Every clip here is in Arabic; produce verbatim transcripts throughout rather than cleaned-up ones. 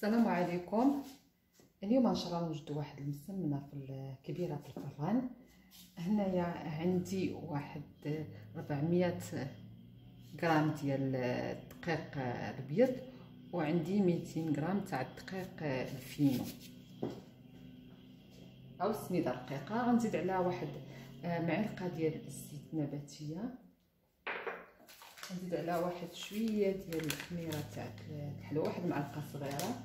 السلام عليكم. اليوم ان شاء الله نوجدوا واحد المسمنه في الكبيره في الفران. هنايا عندي واحد أربعمية غرام ديال الدقيق الابيض، وعندي ميتين غرام تاع الدقيق الفينو او السميده رقيقه. غنزيد عليها واحد معلقه ديال الزيت النباتيه، غنزيد عليها واحد شويه ديال الخميره تاع الحلوه، واحد معلقه صغيره.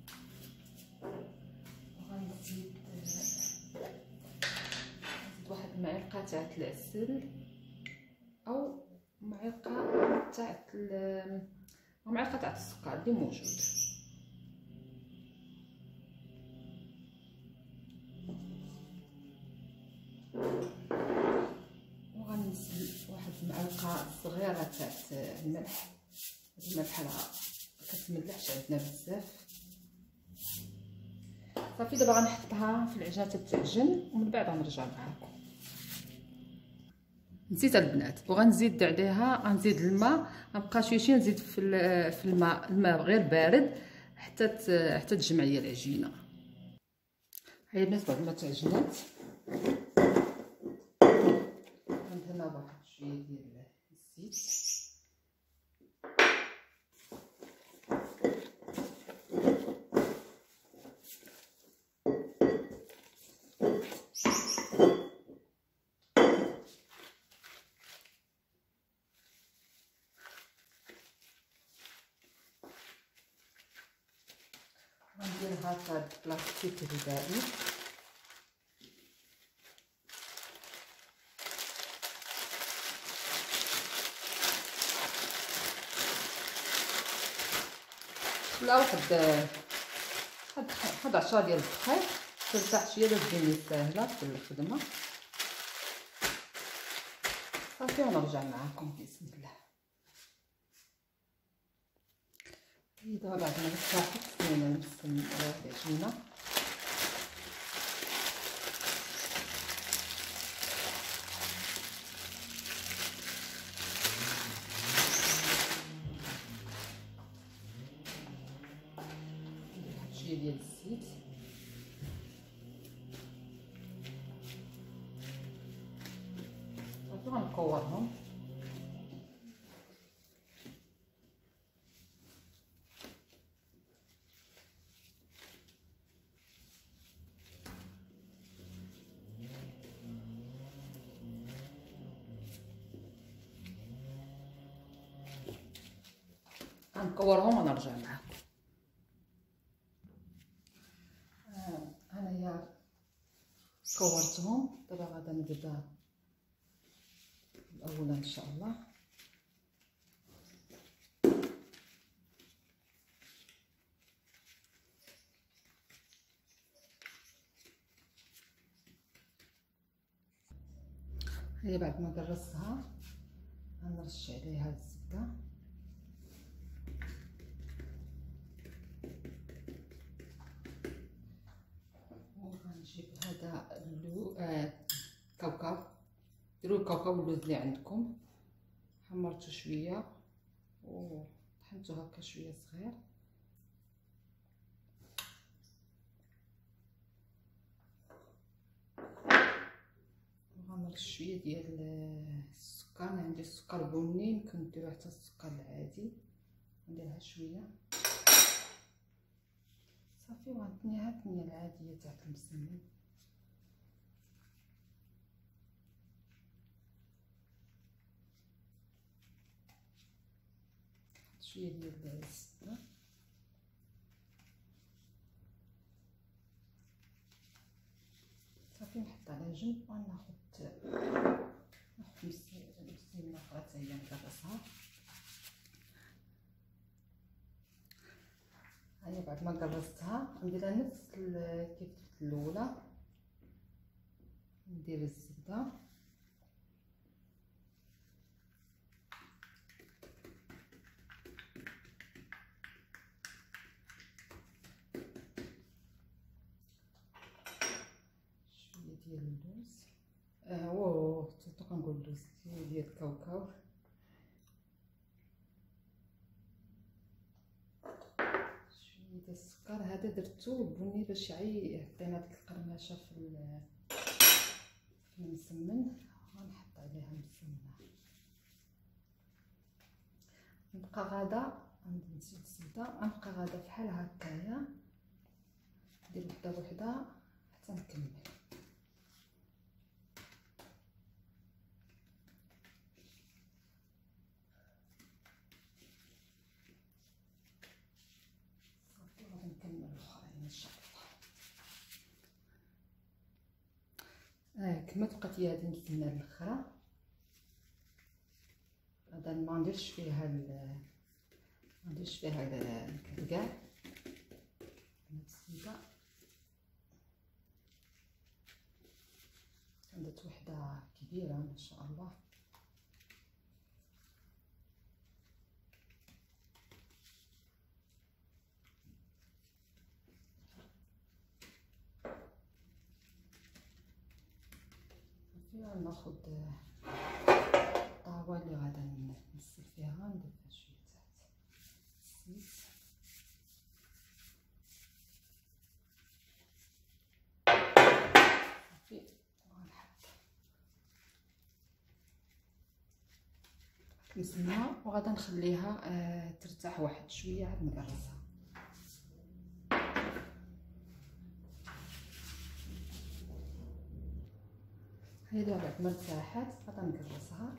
وغنزيد نزيد واحد المعلقه تاع العسل او معلقه تاع معلقه تاع السكر اللي موجود. وغنزيد واحد المعلقه صغيره تاع الملح. الملح راه كتملحش عندنا بزاف. صافي دابا غنحطها في العجين تتعجن ومن بعد غنرجع معكم. نسيت البنات، وغنزيد عليها غنزيد الماء، غنبقى شويه شويه نزيد في في الماء الماء غير بارد حتى حتى تجمع ليا العجينه. هاي البنات بعد ما تعجنات غندهنها بواحد شويه ديال الزيت. غنديرها في هاد البلاستيك الغذائي. لا واحد واحد عشرة ديال الدقائق ترتاح شويه باش تجيني ساهله في الخدمه. صافي ونرجع معكم بسم الله. دابا بعد ما ارتاحت بدينا نرسم العجينه. شويه ديال الزيت صافي غنكورهم. غنكورهم ونرجع معاكم. آه انايا كورتهم، دابا غادا نبدا الاولى ان شاء الله. هي بعد ما درستها غنرش عليها الزبده وغنجيب هذا اللو آه كاوكاو. ديروا الكاوكاو واللوز اللي عندكم، حمرته شويه وطحنته هكا شويه صغير. وغنرش شويه ديال السكر. انا عندي السكر بني، يمكن ديروا حتى السكر العادي، نديرها شويه صافي. وغنتنيها التنيه العاديه تاع المسمن. شويه ديال الزبده صافي. نحط على جنب وناخد ناخد مسمنه اخرى حتى هي نكرسها. هاني بعد ما كرستها نديرها نفس كيف الاولى. ندير الزبده شويه ديال اللوز اه هو حتى كنقول اللوز ديال الكاوكاو، شويه ديال السكر السكر هذا درتو بني باش يعطينا ديك القرمشه في في المسمن. غنحط عليها مسمنه. نبقى غادا عندي نسيت الزبده، غنبقى غادا بحال هكايا ندير وحده وحده حتى نكمل. صافي غادي نكمل الاخرين ان شاء الله. اه كما تبقات لي هذه المسمنه الاخرى غادا ما نديرش فيها ال ما نديرش فيها الكاع الزبده. عندت وحده كبيره ما شاء الله. صافي ناخذ الطاوه اللي غادا نغسل فيها ندير فيها شويه زيت. صافي غنحط المسمنه وغادا نخليها آه ترتاح واحد شويه عاد نقرصها. هيدا بعد ما ارتاحت غادا نقرصها.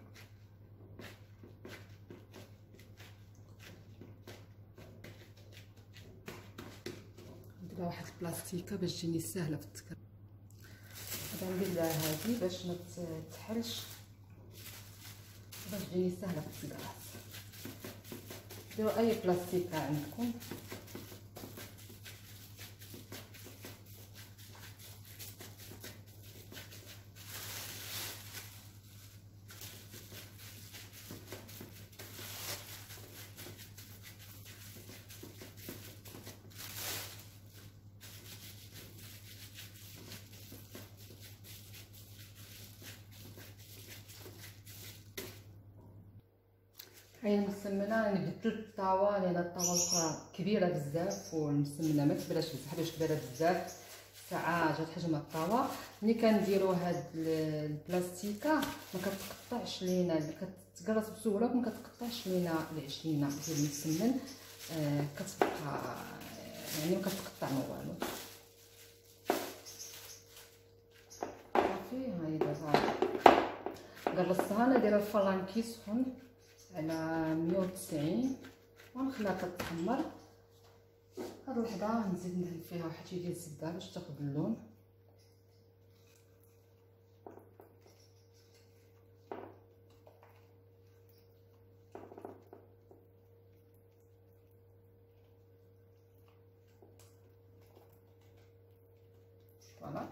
نديرها واحد البلاستيكه باش تجيني سهله في التكريس. غادا ندير لها هذه باش ما تحلش باش تجيني سهله في التكريس. ديروا اي بلاستيكه عندكم. هي المسمنه انا بدلت الطاوه لان الطاوه الاخرى كبيره بزاف والمسمنه ما كبيراش بزاف باش كبيره بزاف ساعه جات حجم الطاوه. ملي كنديروا هاد البلاستيكه ما كتقطعش لينا كتقرص بسهوله وما كتقطعش لينا العجينه ديال المسمن. آه كتبقى يعني ما كتقطع ما والو. صافي هاي دابا قرصتها. انا دايره الفران كيسخن على مية وتسعين ونخليها كتخمر. هاد الوحده نزيد ندهن فيها واحد شويه ديال الزبده باش تاخد اللون. فوالا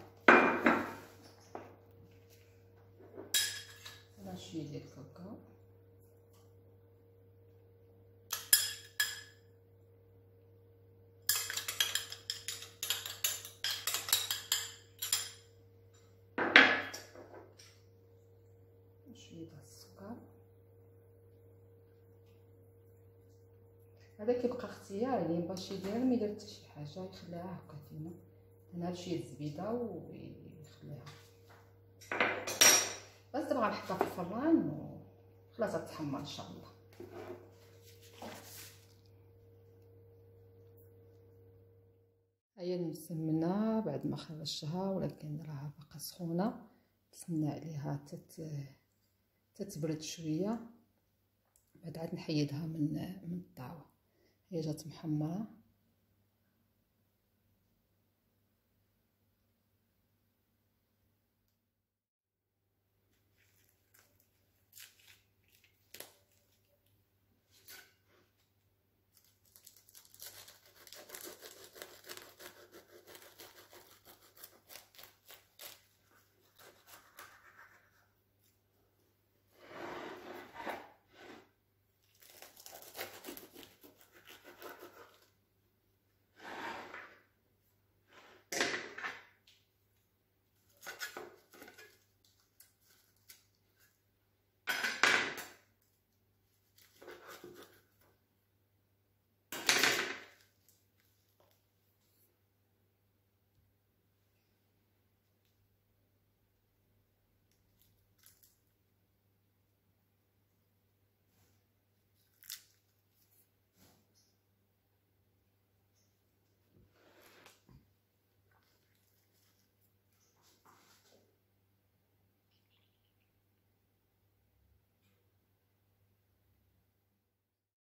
هذا شويه ديال الكاكاو. شويه ديال السكر. هذا كيبقى اختياري اللي باش يدير ما يدير حتى شي حاجه يخليها هكا كيما هنا شويه الزبيده ويخليها. بس دابا غنحطها في الفران وخلاص غتحمر ان شاء الله. هي المسمنه بعد ما خرجتها ولكن راها باقا سخونه نتسنى عليها تت تتبرد شويه بعد عاد نحيدها من من الطاوه. هي جات محمره